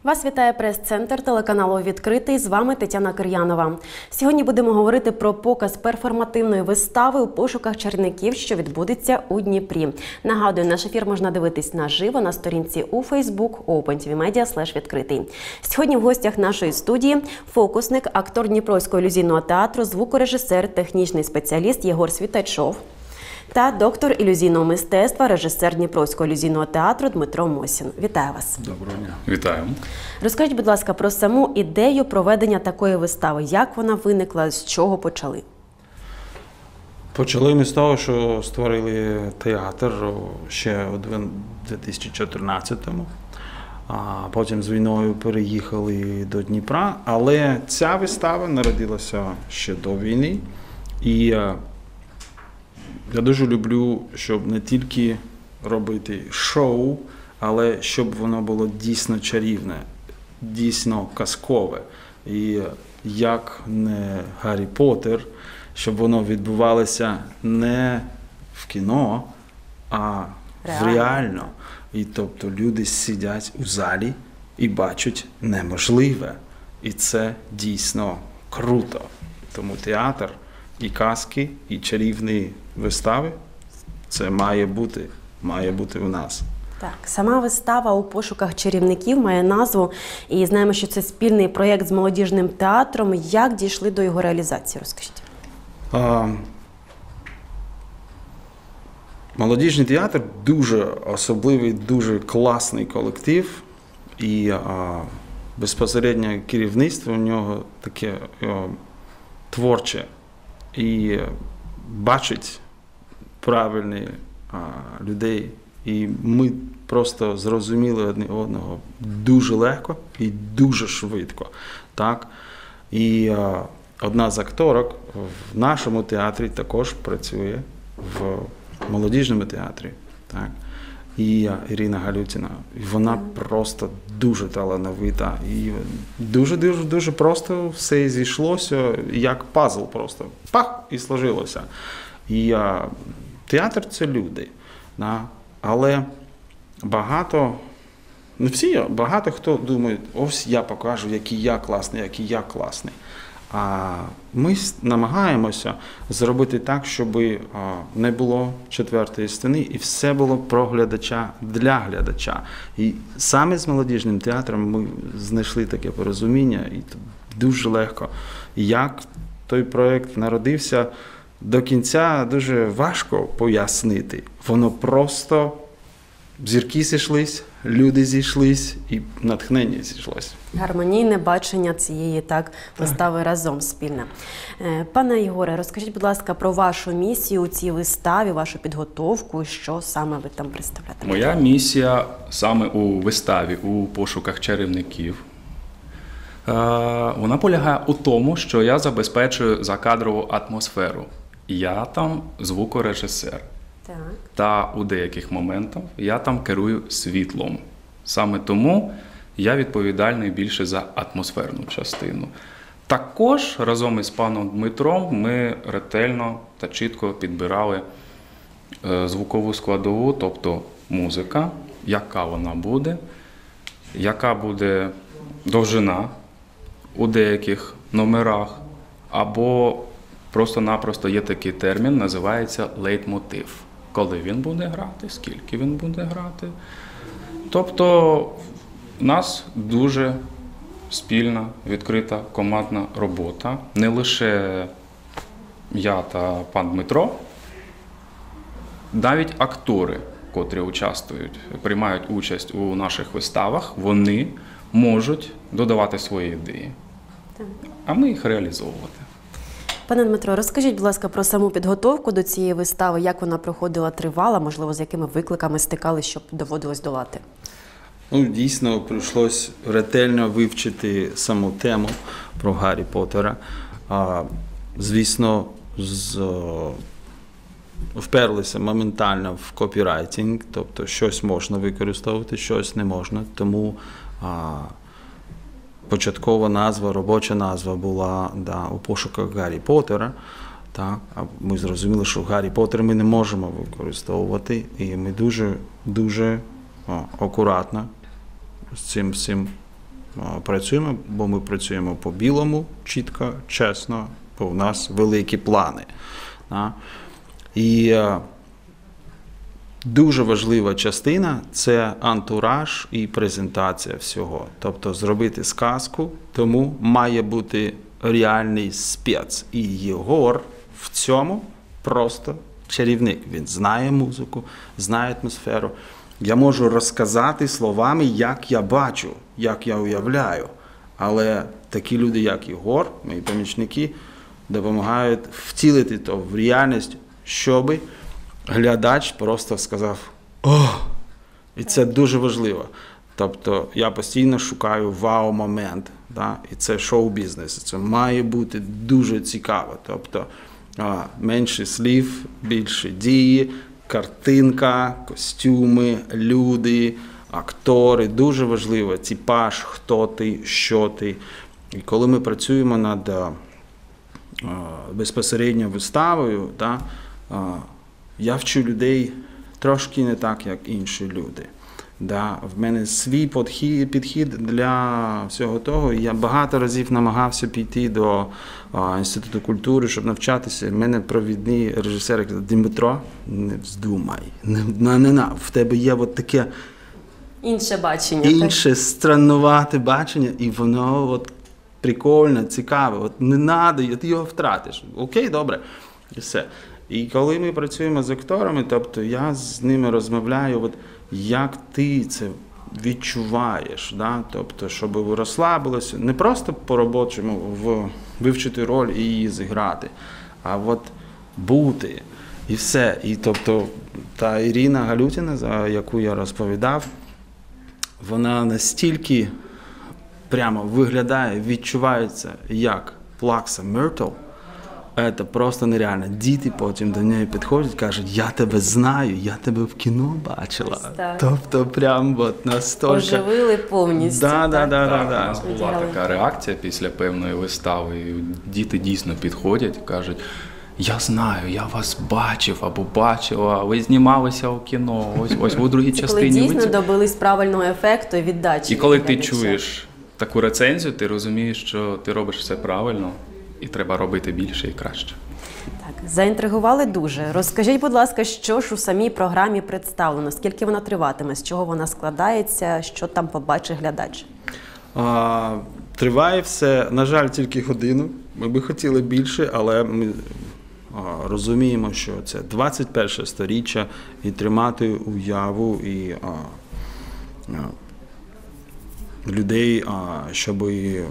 Вас вітає прес-центр телеканалу «Відкритий». З вами Тетяна Кир'янова. Сьогодні будемо говорити про показ перформативної вистави «У пошуках чарівників», що відбудеться у Дніпрі. Нагадую, наш ефір можна дивитись наживо на сторінці у Facebook opentvmedia/відкритий. Сьогодні в гостях нашої студії фокусник, актор Дніпровського ілюзійного театру, звукорежисер, технічний спеціаліст Єгор Світачов та доктор ілюзійного мистецтва, режисер Дніпровського ілюзійного театру Дмитро Мосін. Вітаю вас. Доброго дня. Вітаю. Розкажіть, будь ласка, про саму ідею проведення такої вистави. Як вона виникла, з чого почали? Почали ми з того, що створили театр ще у 2014-му. А потім з війною переїхали до Дніпра. Але ця вистава народилася ще до війни. І я дуже люблю, щоб не тільки робити шоу, але щоб воно було дійсно чарівне, дійсно казкове. І як не Гаррі Поттер, щоб воно відбувалося не в кіно, а реально. І тобто люди сидять у залі і бачать неможливе. І це дійсно круто. Тому театр і казки, і чарівні вистави – це має бути у нас. Так, сама вистава «У пошуках чарівників» має назву, і знаємо, що це спільний проєкт з молодіжним театром. Як дійшли до його реалізації, розкажіть? Молодіжний театр – дуже особливий, дуже класний колектив, і безпосередньо керівництво у нього таке творче. І бачить правильних людей. І ми просто зрозуміли одне одного дуже легко і дуже швидко. Так? І одна з акторок в нашому театрі також працює в молодіжному театрі. Так? І Ірина Галютіна. І вона просто дуже талановита. І дуже просто все зійшлося, як пазл просто. Пах! І сложилося. І театр – це люди. Да? Але багато хто думає, ось я покажу, який я класний. А ми намагаємося зробити так, щоб не було четвертої стіни, і все було про глядача, для глядача. І саме з молодіжним театром ми знайшли таке порозуміння, і дуже легко. Як той проєкт народився, до кінця дуже важко пояснити. Воно просто зірки зійшлись, люди зійшлись і натхнення зійшлось. Гармонійне бачення цієї вистави разом спільне. Пане Єгоре, розкажіть, будь ласка, про вашу місію у цій виставі, вашу підготовку, що саме ви там представляєте? Моя місія саме у виставі «У пошуках чарівників». Вона полягає у тому, що я забезпечую закадрову атмосферу. Я там звукорежисер. Так. Та у деяких моментах я там керую світлом. Саме тому я відповідальний більше за атмосферну частину. Також разом із паном Дмитром ми ретельно та чітко підбирали звукову складову, тобто музика, яка вона буде, яка буде довжина у деяких номерах, або просто-напросто є такий термін, називається лейтмотив. Коли він буде грати, скільки він буде грати. Тобто у нас дуже спільна, відкрита командна робота. Не лише я та пан Дмитро, навіть актори, котрі приймають участь у наших виставах, вони можуть додавати свої ідеї, а ми їх реалізовувати. Пане Дмитро, розкажіть, будь ласка, про саму підготовку до цієї вистави, як вона проходила, тривала, можливо, з якими викликами стикались, щоб доводилось долати? Дійсно, прийшлось ретельно вивчити саму тему про Гаррі Поттера. Звісно, вперлися моментально в копірайтинг, тобто щось можна використовувати, щось не можна, тому початкова назва, робоча назва була «У пошуках Гаррі Поттера». Так? А ми зрозуміли, що Гаррі Поттер ми не можемо використовувати, і ми дуже акуратно з цим працюємо, бо ми працюємо по-білому, чітко, чесно, бо у нас великі плани. І дуже важлива частина – це антураж і презентація всього. Тобто зробити сказку, тому має бути реальний спец. І Єгор в цьому просто чарівник. Він знає музику, знає атмосферу. Я можу розказати словами, як я бачу, як я уявляю. Але такі люди, як Єгор, мої помічники, допомагають втілити то в реальність, щоби глядач просто сказав «Ох!». І це дуже важливо. Тобто я постійно шукаю вау-момент. Да? І це шоу-бізнес. Це має бути дуже цікаво. Тобто менше слів, більше дії, картинка, костюми, люди, актори. Дуже важливо. Типаж, хто ти, що ти. І коли ми працюємо над безпосередньо виставою, да, я вчу людей трошки не так, як інші люди. Да, в мене свій підхід для всього того. Я багато разів намагався піти до Інституту культури, щоб навчатися. В мене провідні режисери казали: Дмитро, не вздумай, в тебе є от таке інше бачення. Інше страннувате бачення, і воно от прикольне, цікаве. От не треба, ти його втратиш. Окей, добре, і все. І коли ми працюємо з акторами, тобто я з ними розмовляю, от як ти це відчуваєш, да? Тобто, щоб ви розслабилися, не просто по-робочому вивчити роль і її зіграти, а от бути і все. І тобто та Ірина Галютіна, за яку я розповідав, вона настільки прямо виглядає, відчувається як Плакса Миртл. Це просто нереально. Діти потім до неї підходять, кажуть: я тебе знаю, я тебе в кіно бачила. Тобто прям от настільки... Оживили повністю. Да. У нас була така реакція після певної вистави. І діти дійсно підходять, кажуть: я знаю, я вас бачив або бачила, ви знімалися у кіно, ось у другій частині. Коли дійсно добились правильного ефекту і віддачі. І коли ти чуєш таку рецензію, ти розумієш, що ти робиш все правильно. І треба робити більше і краще. Так, заінтригували дуже. Розкажіть, будь ласка, що ж у самій програмі представлено? Скільки вона триватиме? З чого вона складається? Що там побачить глядач? Триває все, на жаль, тільки годину. Ми би хотіли більше, але ми розуміємо, що це 21 сторіччя, і тримати уяву і людей, щоб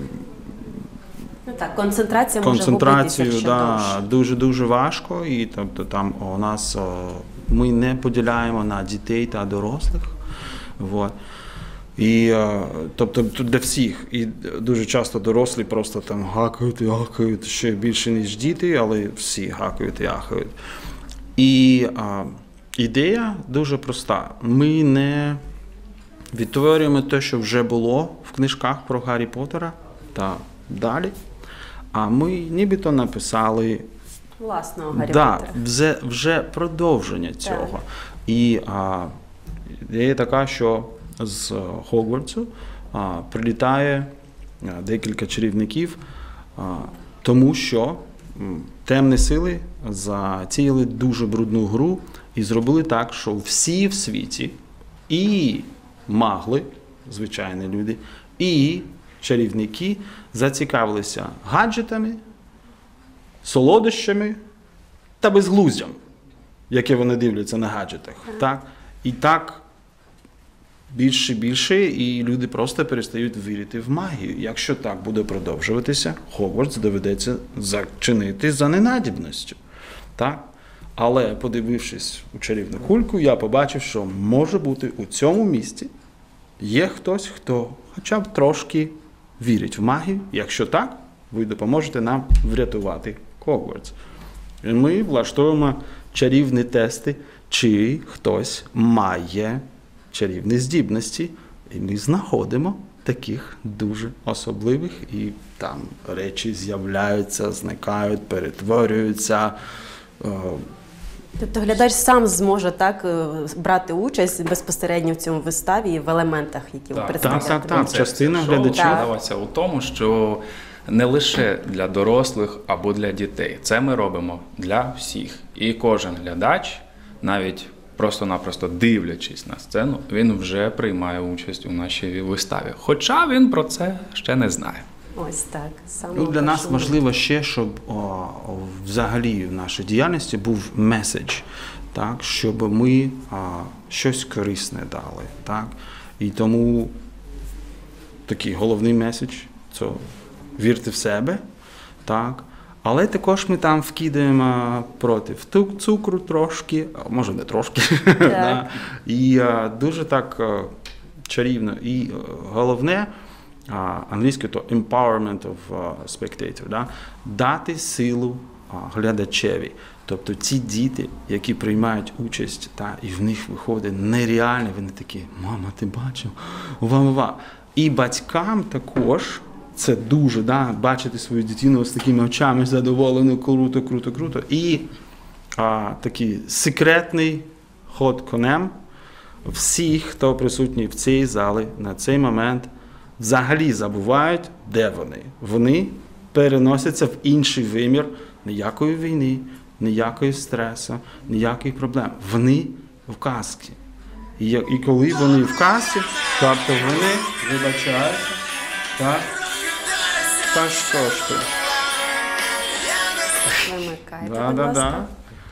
так, концентрація може губитися ще довше. Дуже важко, і тобто там у нас ми не поділяємо на дітей та дорослих. Вот. І тобто для всіх. І дуже часто дорослі просто там гакають і ахають ще більше, ніж діти, але всі гакають і ахають. І ідея дуже проста. Ми не відтворюємо те, що вже було в книжках про Гаррі Поттера та далі. А ми нібито написали власного Гаррі Поттера. Вже продовження цього. Так. І ідея така, що з Хогвартсу прилітає декілька чарівників, тому що темні сили затіяли дуже брудну гру і зробили так, що всі в світі, і магли, звичайні люди, і чарівники зацікавилися гаджетами, солодощами та безглуздям, яке вони дивляться на гаджетах. Так? І так більше, і люди просто перестають вірити в магію. Якщо так буде продовжуватися, Хогвартс доведеться зачинити за ненадібністю. Так? Але, подивившись у чарівну кульку, я побачив, що може бути у цьому місті є хтось, хто хоча б трошки вірить в магію. Якщо так, ви допоможете нам врятувати Хогвартс. І ми влаштуємо чарівні тести, чи хтось має чарівні здібності. І ми знаходимо таких дуже особливих, і там речі з'являються, зникають, перетворюються. Тобто глядач сам зможе так брати участь безпосередньо в цьому виставі і в елементах, які ви Так. представляєте. Так. Концепція Частина шоу глядачів. складалася у тому, що не лише для дорослих або для дітей. Це ми робимо для всіх. І кожен глядач, навіть просто-напросто дивлячись на сцену, він вже приймає участь у нашій виставі. Хоча він про це ще не знає. Ось так. Саме Ну, для нас першому. важливо ще, щоб взагалі в нашій діяльності був меседж, так, щоб ми щось корисне дали. Так? І тому такий головний меседж – це вірте в себе. Так? Але також ми там вкидаємо проти цукру трошки, а може не трошки. Да? І дуже так чарівно. І головне, англійською то empowerment of spectator, да? Дати силу глядачеві. Тобто ці діти, які приймають участь, і в них виходить нереально, вони такі, мама, ти бачив? Ва-ва-ва. І батькам також це дуже, бачити свою дитину з такими очами задоволеною, круто. І такий секретний ход конем. Всі, хто присутній в цій залі на цей момент, взагалі забувають, де вони. Вони переносяться в інший вимір. Ніякої війни, ніякої стресу, ніяких проблем. Вони в казці. І коли вони в казці, тобто вони вибачаються, так? Та що ж ти? Вимикайте, будь ласка.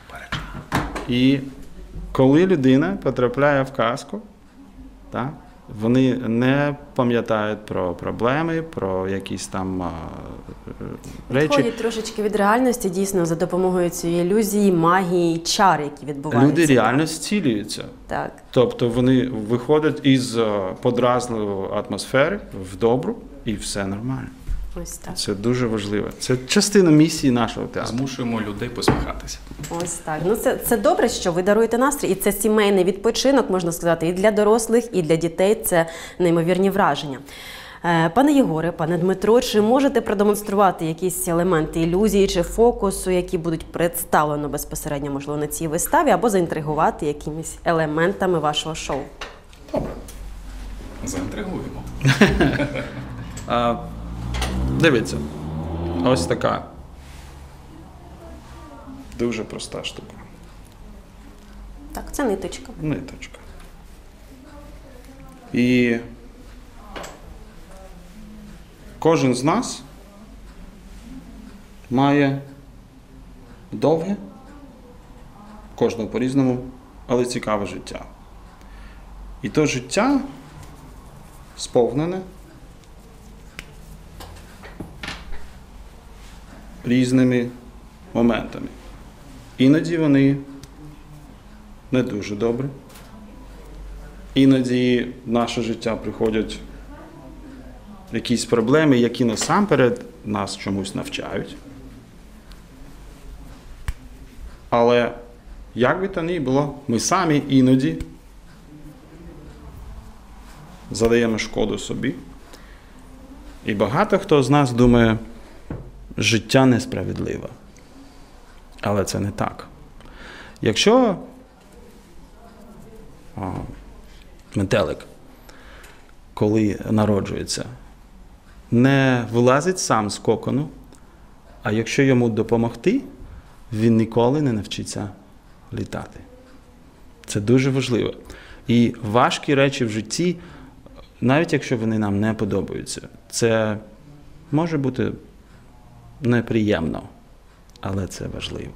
І коли людина потрапляє в казку, так, вони не пам'ятають про проблеми, про якісь там речі. Відходять трошечки від реальності, дійсно, за допомогою цієї ілюзії, магії, чар, які відбуваються. Люди реально зцілюються. Так. Тобто вони виходять із подразливої атмосфери в добру, і все нормально. Ось так. Це дуже важливо. Це частина місії нашого театру. Змушуємо людей посміхатися. Ось так. Ну це добре, що ви даруєте настрій, і це сімейний відпочинок, можна сказати, і для дорослих, і для дітей. Це неймовірні враження. Пане Єгоре, пане Дмитро, чи можете продемонструвати якісь елементи ілюзії чи фокусу, які будуть представлено безпосередньо, можливо, на цій виставі, або заінтригувати якимись елементами вашого шоу? Добре. Заінтригуємо. Дивіться, ось така дуже проста штука. Так, це ниточка. Ниточка. І кожен з нас має довге, кожного по-різному, але цікаве життя. І то життя сповнене різними моментами. Іноді вони не дуже добрі. Іноді в наше життя приходять якісь проблеми, які насамперед нас чомусь навчають. Але як би то ні було, ми самі іноді задаємо шкоду собі. І багато хто з нас думає, життя несправедливе. Але це не так. Якщо метелик, коли народжується, не вилазить сам з кокону, а якщо йому допомогти, він ніколи не навчиться літати. Це дуже важливо. І важкі речі в житті, навіть якщо вони нам не подобаються, це може бути неприємно, але це важливо.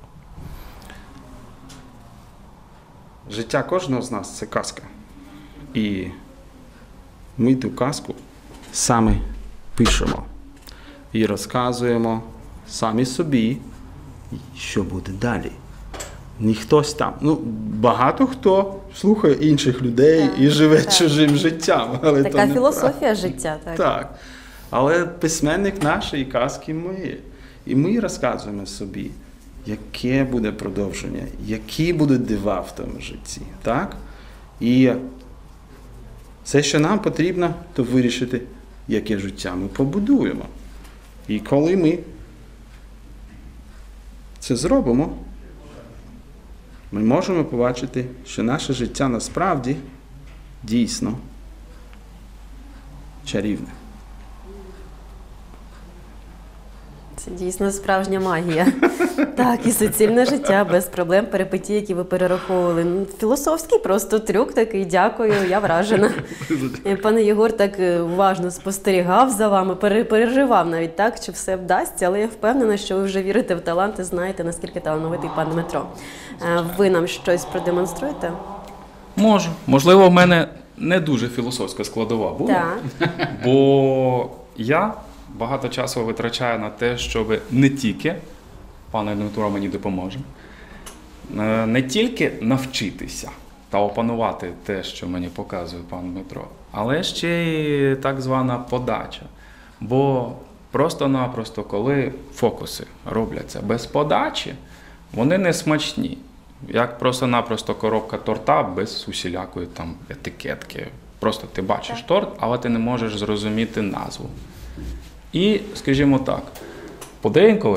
Життя кожного з нас – це казка. І ми ту казку самі пишемо і розказуємо самі собі, що буде далі. Не хтось там. Багато хто слухає інших людей і живе чужим життям. Але така філософія життя. Так. Але письменник нашої казки ми. І ми розказуємо собі, яке буде продовження, які будуть дива в тому житті. Так? І все, що нам потрібно, то вирішити, яке життя ми побудуємо. І коли ми це зробимо, ми можемо побачити, що наше життя насправді дійсно чарівне. Це дійсно справжня магія. Так, і суцільне життя без проблем, перипетій, які ви перераховували. Ну, філософський просто трюк такий, дякую, я вражена. Пане Єгор так уважно спостерігав за вами, переживав навіть так, чи все вдасться, але я впевнена, що ви вже вірите в талант і знаєте, наскільки талановитий пан Дмитро. Ви нам щось продемонструєте? Можу. Можливо, в мене не дуже філософська складова буде, Так. бо я багато часу витрачаю на те, щоб не тільки, пане Дмитро мені допоможе, не тільки навчитися та опанувати те, що мені показує пан Дмитро, але ще й так звана подача. Бо просто-напросто, коли фокуси робляться без подачі, вони не смачні. Як просто-напросто коробка торта без усілякої там етикетки. Просто ти бачиш торт, але ти не можеш зрозуміти назву. І, скажімо так, подеколи,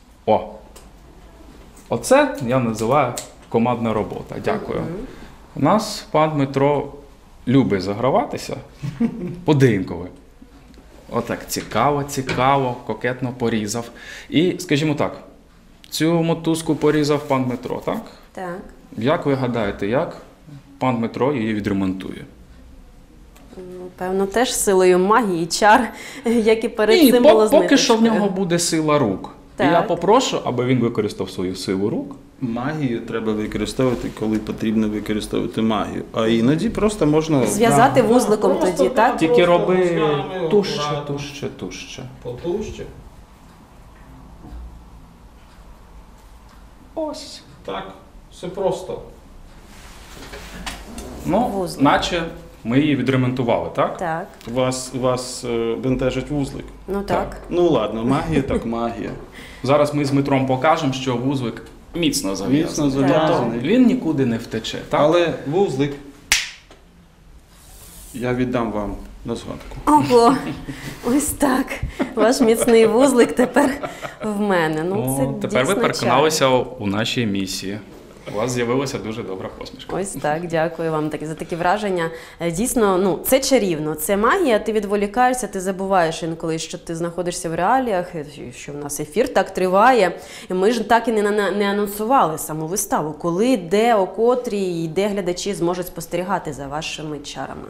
оце я називаю командна робота. Дякую. У нас пан Дмитро любить заграватися подеколи. Отак цікаво, кокетно порізав. І, скажімо так, цю мотузку порізав пан Дмитро, так? Так. Як ви гадаєте, як пан Дмитро її відремонтує? Певно, теж силою магії, чар, як і перед цим було з поки що в ниточкою. нього буде сила рук. Так. І я попрошу, аби він використав свою силу рук. Магію треба використовувати, коли потрібно використовувати магію. А іноді просто можна... Зв'язати вузликом тоді, так? Тільки роби руками тужче. Потужче. Ось. Так, все просто. Ну, Вузлик. наче ми її відремонтували, так? Так. Вас бентежить вузлик. Ну так. Ну ладно, магія так магія. Зараз ми з Дмитром покажемо, що вузлик міцно зав'язаний. Міцно зав'язаний. Він нікуди не втече, так? Але вузлик я віддам вам на згадку. Ого, ось так. Ваш міцний вузлик тепер в мене. Ну, це тепер ви дійсно переконалися у нашій місії. У вас з'явилася дуже добра посмішка. Ось так, дякую вам за такі враження. Дійсно, ну, це чарівно, це магія, ти відволікаєшся, ти забуваєш інколи, що ти знаходишся в реаліях, що в нас ефір так триває. І ми ж так і не анонсували саму виставу, коли, де, о котрій, і де глядачі зможуть спостерігати за вашими чарами.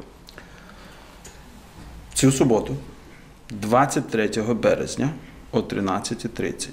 Цю суботу, 23 березня о 13:30.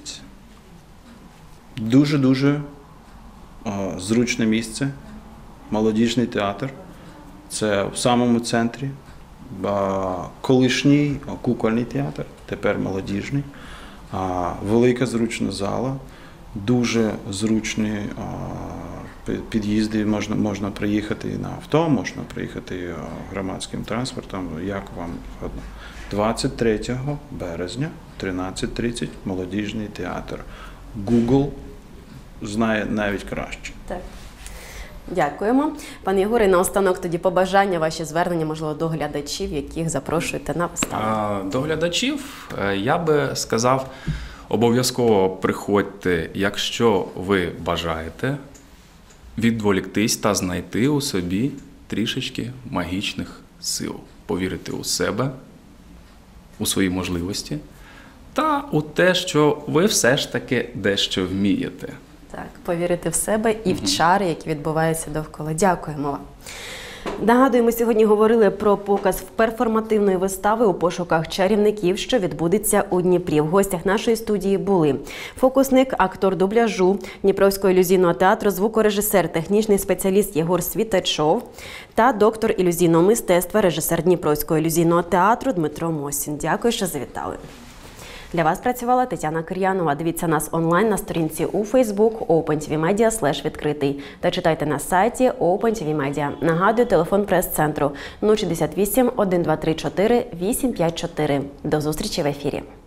Дуже-дуже зручне місце, молодіжний театр. Це в самому центрі. Колишній кукольний театр, тепер молодіжний. Велика зручна зала, дуже зручні під'їзди, можна приїхати на авто, можна приїхати громадським транспортом, як вам вгодно. 23 березня, 13:30, молодіжний театр. Google знає навіть краще. Так. Дякуємо. Пане Єгоре, наостанок тоді побажання, ваші звернення, можливо, до глядачів, яких запрошуєте на виставу. До глядачів я би сказав, обов'язково приходьте, якщо ви бажаєте відволіктись та знайти у собі трішечки магічних сил. Повірити у себе, у свої можливості та у те, що ви все ж таки дещо вмієте. Так, повірити в себе і в чари, які відбуваються довкола. Дякуємо вам. Нагадую, ми сьогодні говорили про показ перформативної вистави «У пошуках чарівників», що відбудеться у Дніпрі. В гостях нашої студії були фокусник, актор дубляжу Дніпровського ілюзійного театру, звукорежисер, технічний спеціаліст Єгор Світачов та доктор ілюзійного мистецтва, режисер Дніпровського ілюзійного театру Дмитро Мосін. Дякую, що завітали. Для вас працювала Тетяна Кир'янова. Дивіться нас онлайн на сторінці у Facebook OpenTVMedia/відкритий та читайте на сайті OpenTVMedia. Нагадую, телефон прес-центру 068 1234 854. До зустрічі в ефірі.